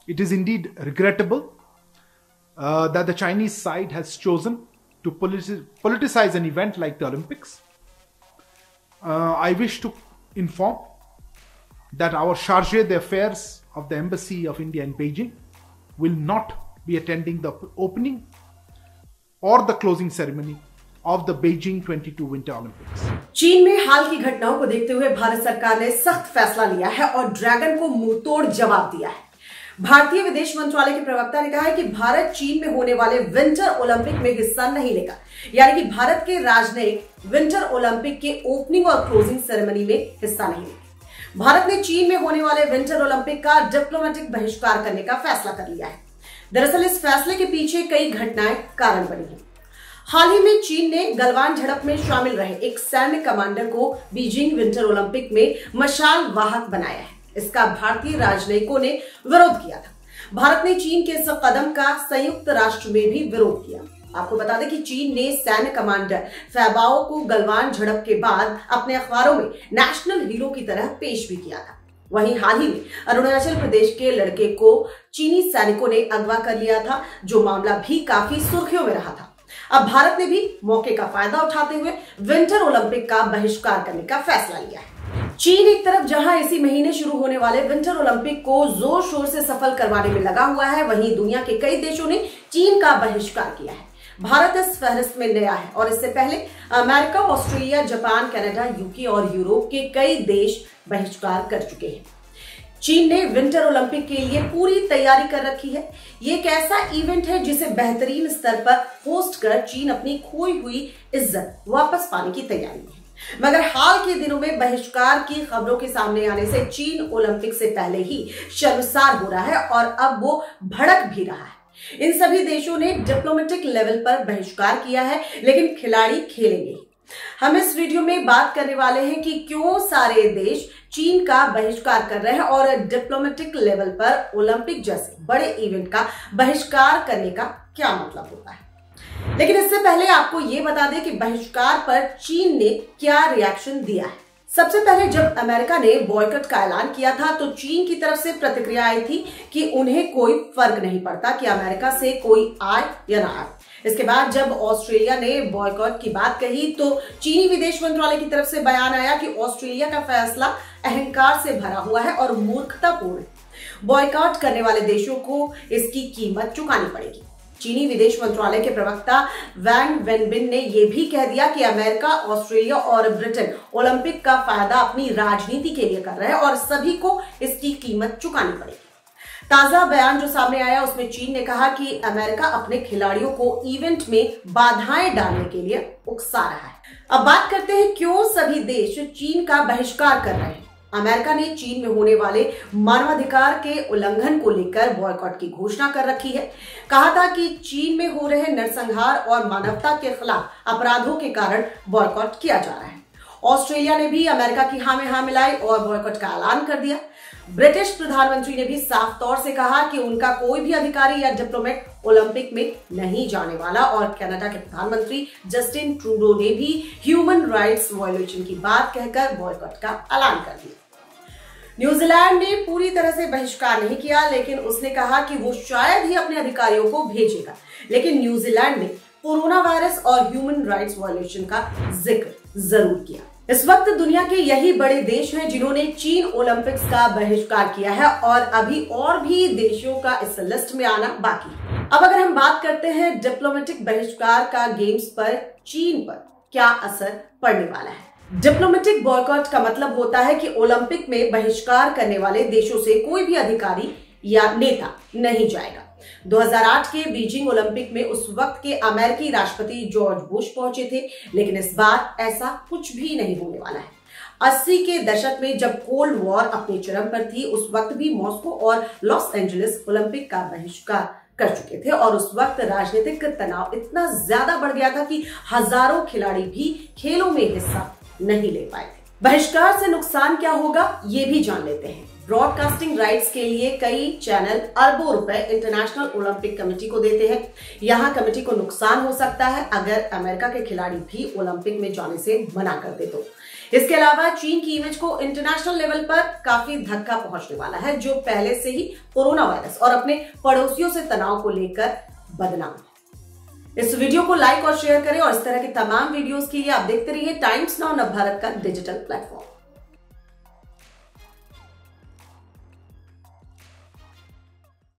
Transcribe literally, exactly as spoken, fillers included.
It is indeed regrettable uh, that the Chinese side has chosen to politi- politicize an event like the Olympics. Uh, I wish to inform that our charge d'affaires of the Embassy of India in Beijing will not be attending the opening or the closing ceremony of the Beijing twenty-two Winter Olympics. चीन में हाल की घटनाओं को देखते हुए भारत सरकार ने सख्त फैसला लिया है और ड्रैगन को मुंहतोड़ जवाब दिया है। भारतीय विदेश मंत्रालय के प्रवक्ता ने कहा है कि भारत चीन में होने वाले विंटर ओलंपिक में हिस्सा नहीं लेगा, यानी कि भारत के राजनयिक विंटर ओलंपिक के ओपनिंग और क्लोजिंग सेरेमनी में हिस्सा नहीं लेंगे। भारत ने चीन में होने वाले विंटर ओलंपिक का डिप्लोमेटिक बहिष्कार करने का फैसला कर लिया है। दरअसल इस फैसले के पीछे कई घटनाएं कारण बनी हैं। हाल ही में चीन ने गलवान झड़प में शामिल रहे एक सैन्य कमांडर को बीजिंग विंटर ओलंपिक में मशाल वाहक बनाया है। इसका भारतीय राजनयिकों ने विरोध किया था। भारत ने चीन के इस कदम का संयुक्त राष्ट्र में भी विरोध किया। आपको बता दें कि चीन ने सैन्य कमांडर फैबाओ को गलवान झड़प के बाद अपने अखबारों में नेशनल हीरो की तरह पेश भी किया था। वहीं हाल ही में अरुणाचल प्रदेश के लड़के को चीनी सैनिकों ने अगवा कर लिया था, जो मामला भी काफी सुर्खियों में रहा था। अब भारत ने भी मौके का फायदा उठाते हुए विंटर ओलंपिक का बहिष्कार करने का फैसला लिया है। चीन एक तरफ जहां इसी महीने शुरू होने वाले विंटर ओलंपिक को जोर शोर से सफल करवाने में लगा हुआ है, वहीं दुनिया के कई देशों ने चीन का बहिष्कार किया है। भारत इस फहरिस्त में नया है और इससे पहले America, Australia, Japan, Canada, UK और यूरोप के कई देश बहिष्कार कर चुके हैं। चीन ने विंटर ओलंपिक के लिए पूरी तैयारी कर रखी है। ये एक ऐसा इवेंट है जिसे बेहतरीन स्तर पर होस्ट कर चीन अपनी खोई हुई इज्जत वापस पाने की तैयारी में है। मगर हाल के दिनों में बहिष्कार की खबरों के सामने आने से चीन ओलंपिक से पहले ही शर्मसार हो रहा है और अब वो भड़क भी रहा है। इन सभी देशों ने डिप्लोमेटिक लेवल पर बहिष्कार किया है, लेकिन खिलाड़ी खेलेंगे। हम इस वीडियो में बात करने वाले हैं कि क्यों सारे देश चीन का बहिष्कार कर रहे हैं और डिप्लोमेटिक लेवल पर ओलंपिक जैसे बड़े इवेंट का बहिष्कार करने का क्या मतलब होता है। लेकिन इससे पहले आपको यह बता दें कि बहिष्कार पर चीन ने क्या रिएक्शन दिया है। सबसे पहले जब अमेरिका ने बॉयकॉट का ऐलान किया था तो चीन की तरफ से प्रतिक्रिया आई थी कि उन्हें कोई फर्क नहीं पड़ता कि अमेरिका से कोई आए या ना आए। इसके बाद जब ऑस्ट्रेलिया ने बॉयकॉट की बात कही तो चीनी विदेश मंत्रालय की तरफ से बयान आया कि ऑस्ट्रेलिया का फैसला अहंकार से भरा हुआ है और मूर्खतापूर्ण है। बॉयकॉट करने वाले देशों को इसकी कीमत चुकानी पड़ेगी। चीनी विदेश मंत्रालय के प्रवक्ता वैंग वेनबिन ने यह भी कह दिया कि अमेरिका, ऑस्ट्रेलिया और ब्रिटेन ओलंपिक का फायदा अपनी राजनीति के लिए कर रहे हैं और सभी को इसकी कीमत चुकानी पड़ेगी। ताजा बयान जो सामने आया उसमें चीन ने कहा कि अमेरिका अपने खिलाड़ियों को इवेंट में बाधाएं डालने के लिए उकसा रहा है। अब बात करते हैं क्यों सभी देश चीन का बहिष्कार कर रहे हैं। अमेरिका ने चीन में होने वाले मानवाधिकार के उल्लंघन को लेकर बॉयकॉट की घोषणा कर रखी है। कहा था कि चीन में हो रहे नरसंहार और मानवता के खिलाफ अपराधों के कारण बॉयकॉट किया जा रहा है। ऑस्ट्रेलिया ने भी अमेरिका की हाँ में हाँ मिलाई और बॉयकॉट का ऐलान कर दिया। ब्रिटिश प्रधानमंत्री ने भी साफ तौर से कहा कि उनका कोई भी अधिकारी या डिप्लोमेट ओलंपिक में नहीं जाने वाला और कनाडा के प्रधानमंत्री जस्टिन ट्रूडो ने भी ह्यूमन राइट्स वायलेशन की बात कहकर बॉयकॉट का ऐलान कर दिया। न्यूजीलैंड ने पूरी तरह से बहिष्कार नहीं किया, लेकिन उसने कहा कि वो शायद ही अपने अधिकारियों को भेजेगा। लेकिन न्यूजीलैंड ने कोरोना वायरस और ह्यूमन राइट्स वायलेशन का जिक्र जरूर किया। इस वक्त दुनिया के यही बड़े देश हैं जिन्होंने चीन ओलंपिक्स का बहिष्कार किया है और अभी और भी देशों का इस लिस्ट में आना बाकी है। अब अगर हम बात करते हैं डिप्लोमेटिक बहिष्कार का गेम्स पर चीन पर क्या असर पड़ने वाला है। डिप्लोमेटिक बॉयकॉट का मतलब होता है कि ओलंपिक में बहिष्कार करने वाले देशों से कोई भी अधिकारी या नेता नहीं जाएगा। दो हज़ार आठ के बीजिंग ओलंपिक में उस वक्त के अमेरिकी राष्ट्रपति जॉर्ज बुश पहुंचे थे, लेकिन इस बार ऐसा कुछ भी नहीं होने वाला है। अस्सी के दशक में जब कोल्ड वॉर अपने चरम पर थी, उस वक्त भी मॉस्को और लॉस एंजलिस ओलंपिक का बहिष्कार कर चुके थे और उस वक्त राजनीतिक तनाव इतना ज्यादा बढ़ गया था कि हजारों खिलाड़ी भी खेलों में हिस्सा नहीं ले पाए थे। बहिष्कार से नुकसान क्या होगा ये भी जान लेते हैं। ब्रॉडकास्टिंग राइट्स के लिए कई चैनल अरबों रुपए इंटरनेशनल ओलंपिक कमेटी को देते हैं। यहाँ कमेटी को नुकसान हो सकता है अगर अमेरिका के खिलाड़ी भी ओलंपिक में जाने से मना कर दे तो। इसके अलावा चीन की इमेज को इंटरनेशनल लेवल पर काफी धक्का पहुंचने वाला है, जो पहले से ही कोरोना वायरस और अपने पड़ोसियों से तनाव को लेकर बदनाम है। इस वीडियो को लाइक और शेयर करें और इस तरह के तमाम वीडियोस के लिए आप देखते रहिए टाइम्स नाउ नवभारत का डिजिटल प्लेटफॉर्म।